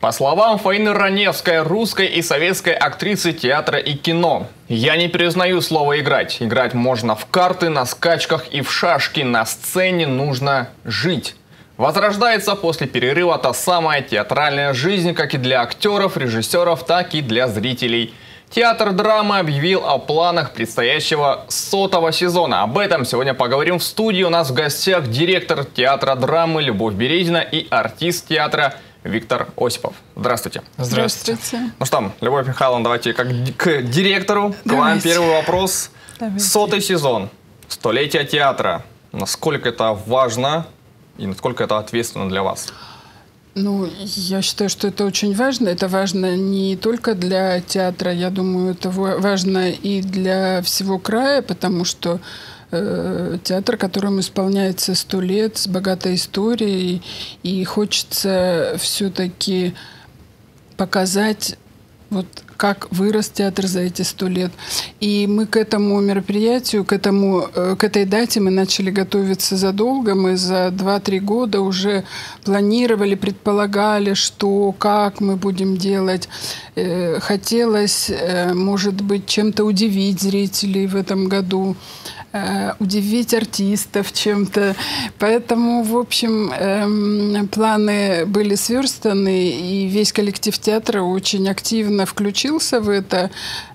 По словам Фаины Раневской, русской и советской актрисы театра и кино: «Я не признаю слово «играть». Играть можно в карты, на скачках и в шашки. На сцене нужно жить». Возрождается после перерыва та самая театральная жизнь, как и для актеров, режиссеров, так и для зрителей. Театр драмы объявил о планах предстоящего 100-го сезона. Об этом сегодня поговорим в студии. У нас в гостях директор театра драмы Любовь Березина и артист театра Виктор Осипов. Здравствуйте. Здравствуйте. Ну что, Любовь Михайловна, давайте к директору. К вам первый вопрос. 100-й сезон, столетие театра. Насколько это важно и насколько это ответственно для вас? Ну, я считаю, что это очень важно. Это важно не только для театра, я думаю, это важно и для всего края, потому что театр, которому исполняется 100 лет, с богатой историей, и хочется все-таки показать, вот как вырос театр за эти 100 лет. И мы к этому мероприятию, к этой дате мы начали готовиться задолго. Мы за 2-3 года уже планировали, предполагали, что, как мы будем делать. Хотелось, может быть, чем-то удивить зрителей в этом году, удивить артистов чем-то. Поэтому, в общем, планы были сверстаны, и весь коллектив театра очень активно включился в это.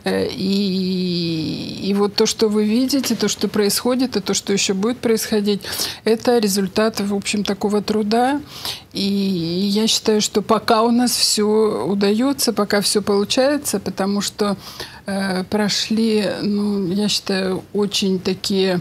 И вот то, что вы видите, то, что происходит, и то, что еще будет происходить, это результат, в общем, такого труда. И я считаю, что пока у нас все удается, пока все получается, потому что прошли, ну, я считаю, очень такие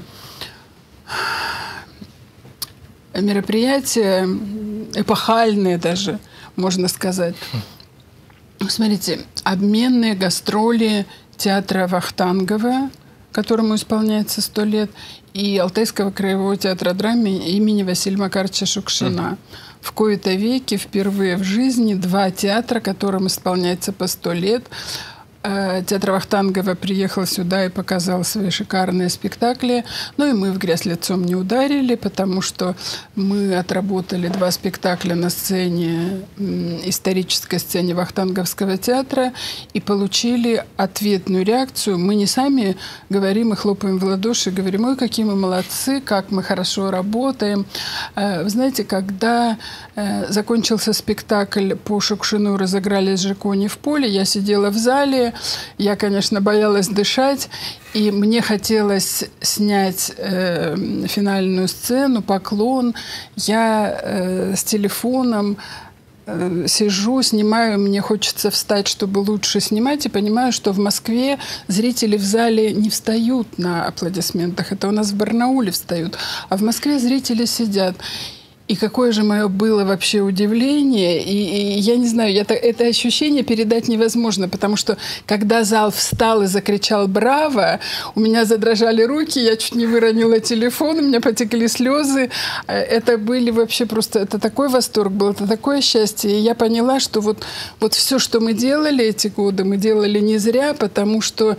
мероприятия, эпохальные даже, можно сказать. Смотрите, обменные гастроли театра Вахтангова, которому исполняется 100 лет, и Алтайского краевого театра драмы имени Василия Макаровича Шукшина. В кои-то веки впервые в жизни 2 театра, которым исполняется по 100 лет. Театр Вахтангова приехал сюда и показал свои шикарные спектакли. Ну и мы в грязь лицом не ударили, потому что мы отработали 2 спектакля на сцене, исторической сцене Вахтанговского театра, и получили ответную реакцию. Мы не сами говорим и хлопаем в ладоши, говорим: ой, какие мы молодцы, как мы хорошо работаем. Вы знаете, когда закончился спектакль по Шукшину, разыграли «Жекони в поле», я сидела в зале. Я, конечно, боялась дышать, и мне хотелось снять финальную сцену, поклон. Я с телефоном сижу, снимаю, мне хочется встать, чтобы лучше снимать, и понимаю, что в Москве зрители в зале не встают на аплодисментах. Это у нас в Барнауле встают, а в Москве зрители сидят. И какое же мое было вообще удивление. И я не знаю, это ощущение передать невозможно, потому что когда зал встал и закричал «Браво!», у меня задрожали руки, я чуть не выронила телефон, у меня потекли слезы. Это были вообще просто... Это такой восторг был, это такое счастье. И я поняла, что вот все, что мы делали эти годы, мы делали не зря, потому что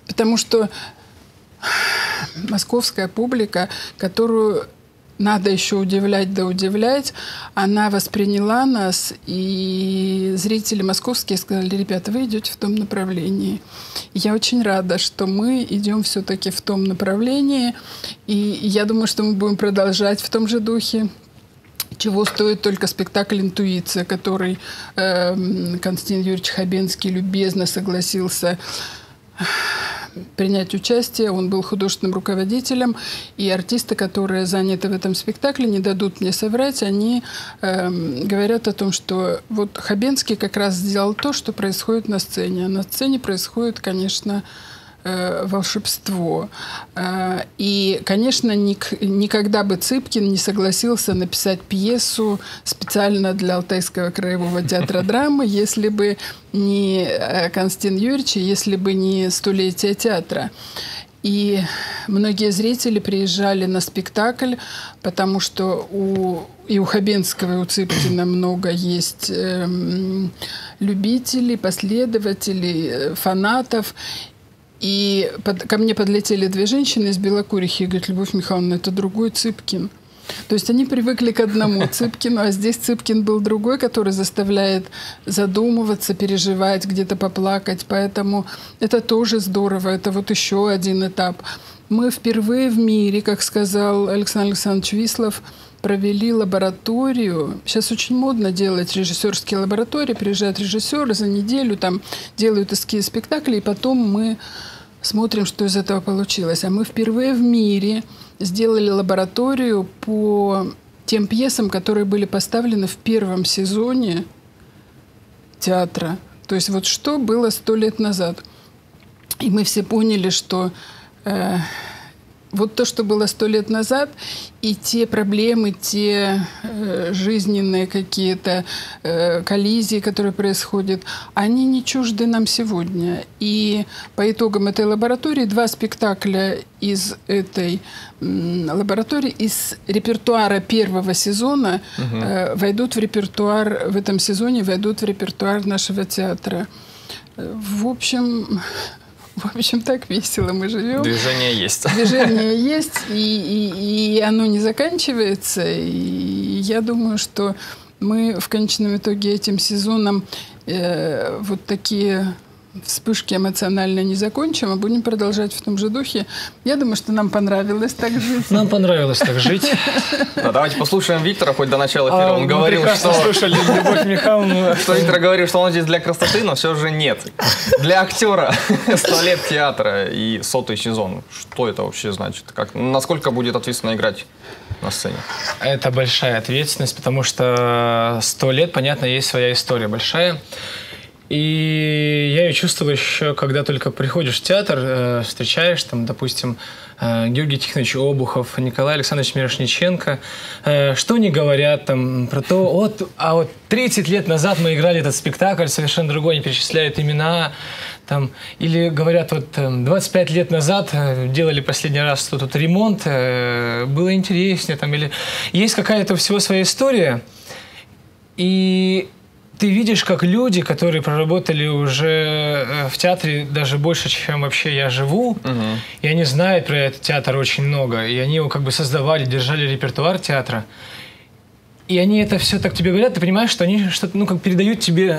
московская публика, которую надо еще удивлять да удивлять, она восприняла нас, и зрители московские сказали: ребята, вы идете в том направлении. И я очень рада, что мы идем все-таки в том направлении, и я думаю, что мы будем продолжать в том же духе. Чего стоит только спектакль «Интуиция», который Константин Юрьевич Хабенский любезно согласился принять участие. Он был художественным руководителем, и артисты, которые заняты в этом спектакле, не дадут мне соврать, они говорят о том, что вот Хабенский как раз сделал то, что происходит на сцене. А на сцене происходит, конечно, волшебство. И, конечно, никогда бы Цыпкин не согласился написать пьесу специально для Алтайского краевого театра драмы, если бы не Константин Юрьевич, если бы не 100-летие театра. И многие зрители приезжали на спектакль, потому что и у Хабенского, и у Цыпкина много есть любителей, последователей, фанатов. И ко мне подлетели 2 женщины из Белокурихи и говорят: Любовь Михайловна, это другой Цыпкин. То есть они привыкли к одному Цыпкину, а здесь Цыпкин был другой, который заставляет задумываться, переживать, где-то поплакать. Поэтому это тоже здорово. Это вот еще один этап. Мы впервые в мире, как сказал Александр Александрович Вислов, провели лабораторию. Сейчас очень модно делать режиссерские лаборатории. Приезжают режиссеры за неделю, там делают эскиз спектакли, и потом мы смотрим, что из этого получилось. А мы впервые в мире сделали лабораторию по тем пьесам, которые были поставлены в первом сезоне театра. То есть вот что было 100 лет назад. И мы все поняли, что вот то, что было 100 лет назад, и те проблемы, те жизненные какие-то коллизии, которые происходят, они не чужды нам сегодня. И по итогам этой лаборатории 2 спектакля из этой лаборатории, из репертуара первого сезона войдут в репертуар, в этом сезоне войдут в репертуар нашего театра. В общем, так весело мы живем. Движение есть. Движение есть, и оно не заканчивается. И я думаю, что мы в конечном итоге этим сезоном вот такие вспышки эмоционально не закончим, а будем продолжать в том же духе. Я думаю, что нам понравилось так жить. Нам понравилось так жить. Давайте послушаем Виктора, хоть до начала эфира. Он говорил, что... слушали Любовь Михайловну. Что Виктор говорил, что он здесь для красоты, но все же нет. Для актера 100 лет театра и 100-й сезон. Что это вообще значит? Насколько будет ответственно играть на сцене? Это большая ответственность, потому что 100 лет, понятно, есть своя история большая. И я ее чувствую еще, когда только приходишь в театр, встречаешь, там, допустим, Георгий Тихонович Обухов, Николай Александрович Мирошниченко. Что они говорят там про то, вот 30 лет назад мы играли этот спектакль, совершенно другой, они перечисляют имена. Там, или говорят, вот 25 лет назад делали последний раз тут ремонт, было интереснее. Там, или есть какая-то всего своя история. И ты видишь, как люди, которые проработали уже в театре даже больше, чем вообще я живу, и они знают про этот театр очень много, и они его как бы создавали, держали репертуар театра, и они это все так тебе говорят, ты понимаешь, что они что-то, как передают тебе...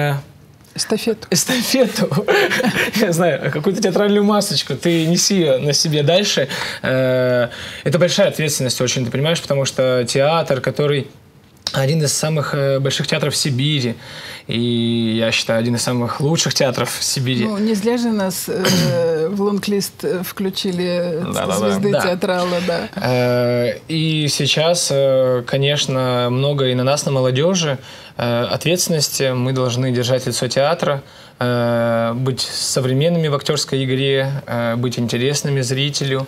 Эстафету. Я знаю, какую-то театральную масочку. Ты неси ее на себе дальше. Это большая ответственность очень, ты понимаешь, потому что театр, который... один из самых больших театров Сибири. И я считаю, один из самых лучших театров Сибири. Ну, не зря же нас в лонг-лист включили звезды театрала, да. И сейчас, конечно, много и на нас, на молодежи, ответственности. Мы должны держать лицо театра, быть современными в актерской игре, быть интересными зрителю.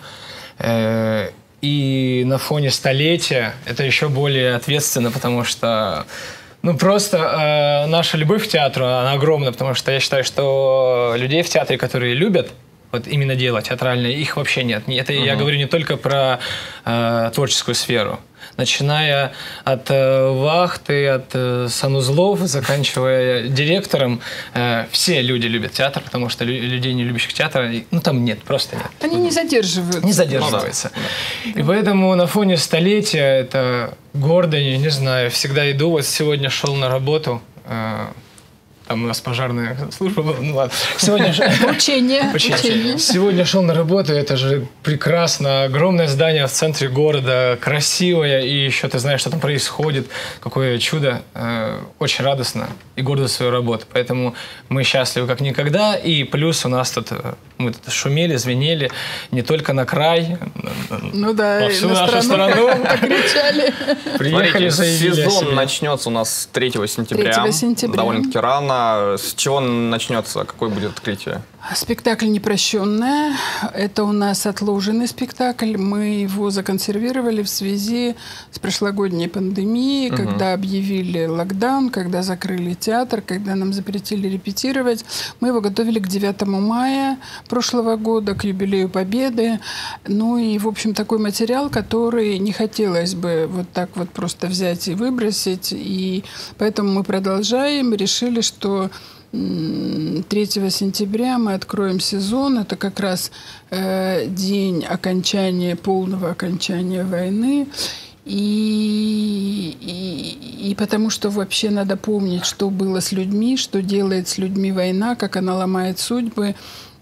И на фоне столетия это еще более ответственно, потому что просто наша любовь к театру, она огромна, потому что я считаю, что людей в театре, которые любят вот именно дело театральное, их вообще нет. Это я говорю не только про творческую сферу. Начиная от вахты, от санузлов, заканчивая директором, все люди любят театр, потому что людей, не любящих театра, там нет, просто нет. Они не задерживаются. Не задерживаются. И поэтому на фоне столетия это гордо, не знаю, всегда иду. Вот сегодня шел на работу, там у нас пожарная служба была. Ну ладно. Учение. Сегодня шел на работу, это же прекрасно. Огромное здание в центре города, красивое, и еще ты знаешь, что там происходит. Какое чудо. Очень радостно и гордо за свою работу. Поэтому мы счастливы как никогда. И плюс у нас тут, мы тут шумели, звенели не только на край, во всю нашу страну. Покричали. Приехали, заявили. Сезон начнется у нас 3 сентября. 3 сентября. Довольно-таки рано. С чего начнется? Какое будет открытие? Спектакль «Непрощенная». Это у нас отложенный спектакль. Мы его законсервировали в связи с прошлогодней пандемией, когда объявили локдаун, когда закрыли театр, когда нам запретили репетировать. Мы его готовили к 9 мая прошлого года, к юбилею Победы. Ну и, в общем, такой материал, который не хотелось бы вот так вот просто взять и выбросить. И поэтому мы продолжаем. Решили, что 3 сентября мы откроем сезон. Это как раз день полного окончания войны. И потому что вообще надо помнить, что было с людьми, что делает с людьми война, как она ломает судьбы.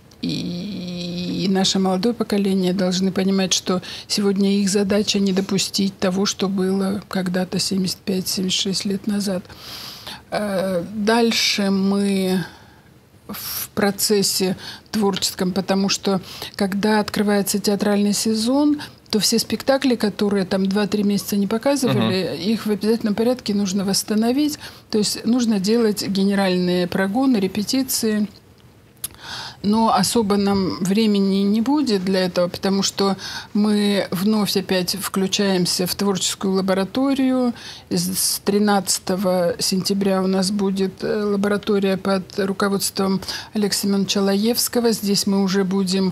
И наше молодое поколение должны понимать, что сегодня их задача не допустить того, что было когда-то 75-76 лет назад. Дальше мы в процессе творческом, потому что когда открывается театральный сезон, то все спектакли, которые там 2-3 месяца не показывали, их в обязательном порядке нужно восстановить. То есть нужно делать генеральные прогоны, репетиции. Но особо нам времени не будет для этого, потому что мы вновь опять включаемся в творческую лабораторию. С 13 сентября у нас будет лаборатория под руководством Алексея Семеновича Лаевского. Здесь мы уже будем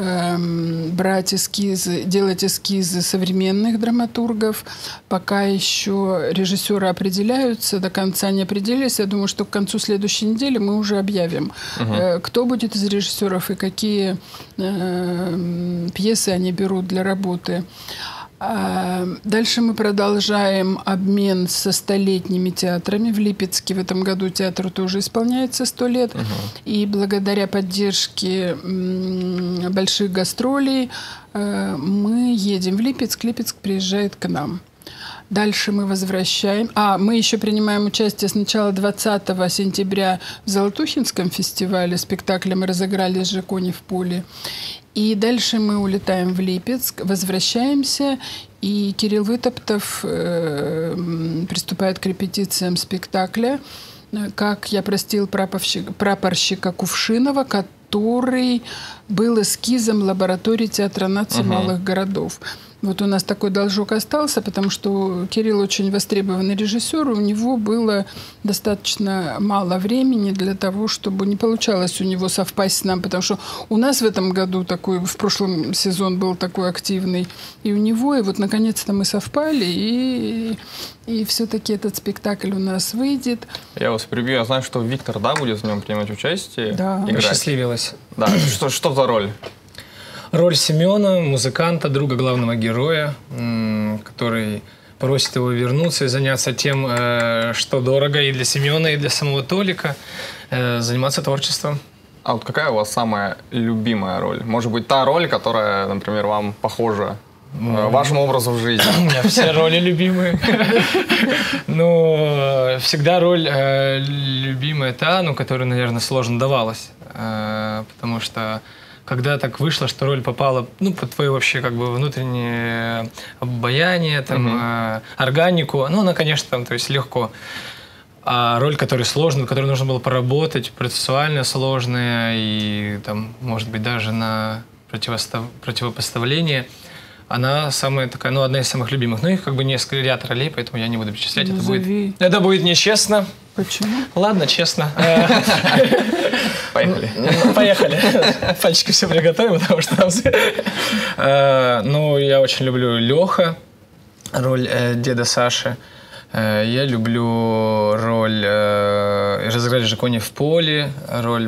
брать эскизы, делать эскизы современных драматургов. Пока еще режиссеры определяются, до конца не определились. Я думаю, что к концу следующей недели мы уже объявим, кто будет из режиссеров и какие пьесы они берут для работы. Дальше мы продолжаем обмен со столетними театрами. В Липецке в этом году театру тоже исполняется 100 лет. И благодаря поддержке больших гастролей мы едем в Липецк. Липецк приезжает к нам. Дальше мы возвращаем. Мы еще принимаем участие с начала 20 сентября в Золотухинском фестивале. Спектакль мы разыграли с «Жакони в поле». И дальше мы улетаем в Липецк, возвращаемся, и Кирилл Вытоптов приступает к репетициям спектакля «Как я простил прапорщика Кувшинова», который был эскизом лаборатории Театра наций малых городов. Вот у нас такой должок остался, потому что Кирилл очень востребованный режиссер, у него было достаточно мало времени для того, чтобы не получалось у него совпасть с нами, потому что у нас в этом году такой, в прошлом сезон был такой активный, и у него, и вот наконец-то мы совпали, и все-таки этот спектакль у нас выйдет. Я вас прибью, я знаю, что Виктор, будет в нем принимать участие. Да. Посчастливилась. Да, что за роль? Роль Семена, музыканта, друга главного героя, который просит его вернуться и заняться тем, что дорого и для Семена, и для самого Толика, заниматься творчеством. А вот какая у вас самая любимая роль? Может быть, та роль, которая, например, вам похожа вашему образу в жизни? У меня все роли любимые. Но всегда роль любимая та, которая, наверное, сложно давалась. Потому что когда так вышло, что роль попала, под твое вообще внутреннее обаяние, органику, она, конечно, то есть легко. А роль, которая сложная, которую нужно было поработать, процессуально сложная и, может быть, даже на противопоставление, она самая такая, одна из самых любимых. Их несколько ряд ролей, поэтому я не буду перечислять. Это будет нечестно. Почему? Ладно, честно. Поехали. Поехали. Пальчики все приготовим, потому что там... я очень люблю Леха, роль деда Саши. Я люблю роль разыграть «Жакони в поле», роль...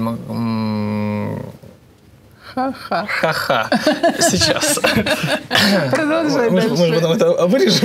Ха-ха. Ха-ха. Сейчас. Продолжай дальше. Мы потом это вырежем.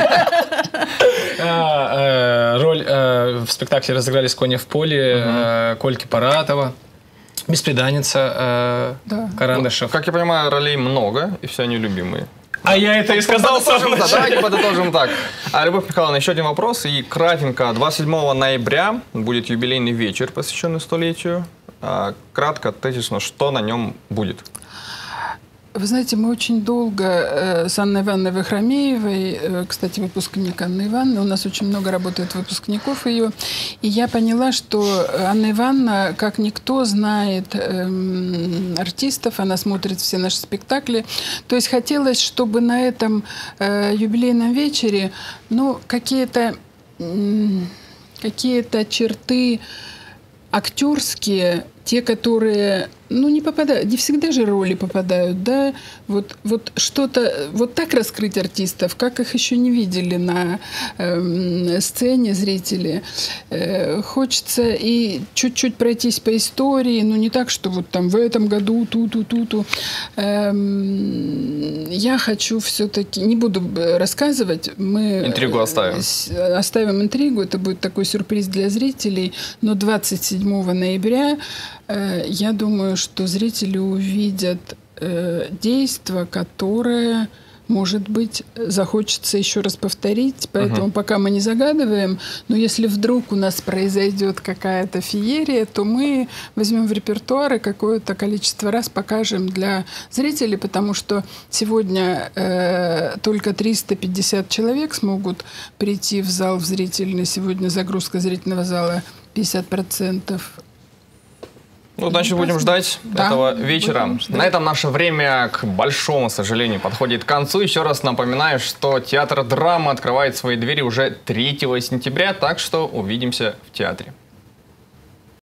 Роль в спектакле разыграли «Кони в поле» Кольки Паратова, «Бесприданница» Карандашев. Как я понимаю, ролей много, и все они любимые. А я это и сказал сам. Давайте подытожим так. Любовь Михайловна, еще один вопрос. И кратенько, 27 ноября будет юбилейный вечер, посвященный 100-летию. Кратко, тезисно, что на нем будет? Вы знаете, мы очень долго с Анной Ивановной Вахромеевой, кстати, выпускник Анны Ивановны, у нас очень много работает выпускников ее, и я поняла, что Анна Ивановна, как никто, знает артистов, она смотрит все наши спектакли. То есть хотелось, чтобы на этом юбилейном вечере какие-то черты актерские, те, которые, ну, не попадают, не всегда же роли попадают, да, вот что-то, вот так раскрыть артистов, как их еще не видели на сцене зрители. Хочется и чуть-чуть пройтись по истории, но не так, что вот там в этом году ту-ту-ту-ту. Я хочу все-таки, не буду рассказывать, мы интригу оставим интригу, это будет такой сюрприз для зрителей, но 27 ноября я думаю, что зрители увидят действо, которое, может быть, захочется еще раз повторить. Поэтому пока мы не загадываем, но если вдруг у нас произойдет какая-то феерия, то мы возьмем в репертуар и какое-то количество раз покажем для зрителей, потому что сегодня только 350 человек смогут прийти в зал в зрительный. Сегодня загрузка зрительного зала 50%. Ну, значит, будем ждать этого вечера. На этом наше время, к большому сожалению, подходит к концу. Еще раз напоминаю, что театр драмы открывает свои двери уже 3 сентября, так что увидимся в театре.